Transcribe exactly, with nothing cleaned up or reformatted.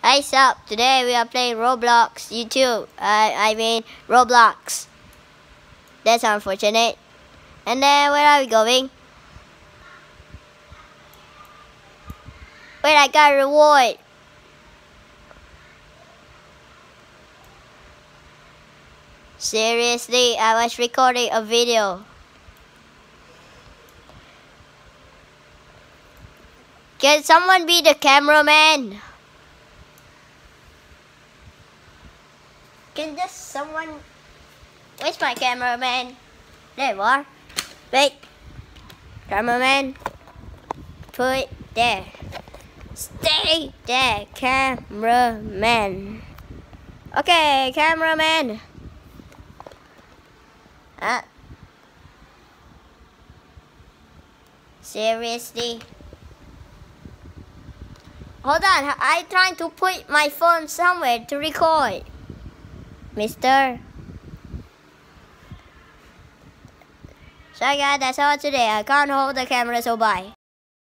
Hi sup, today we are playing Roblox YouTube. Uh, I mean Roblox. That's unfortunate. And then where are we going? Wait, I got a reward. Seriously, I was recording a video. Can someone be the cameraman? Can just someone... Where's my cameraman? There you are. Wait. Cameraman. Put there. Stay there, cameraman. Okay, cameraman. Uh, seriously? Hold on, I'm trying to put my phone somewhere to record. Mister. So guys, that's all today. I can't hold the camera, so bye.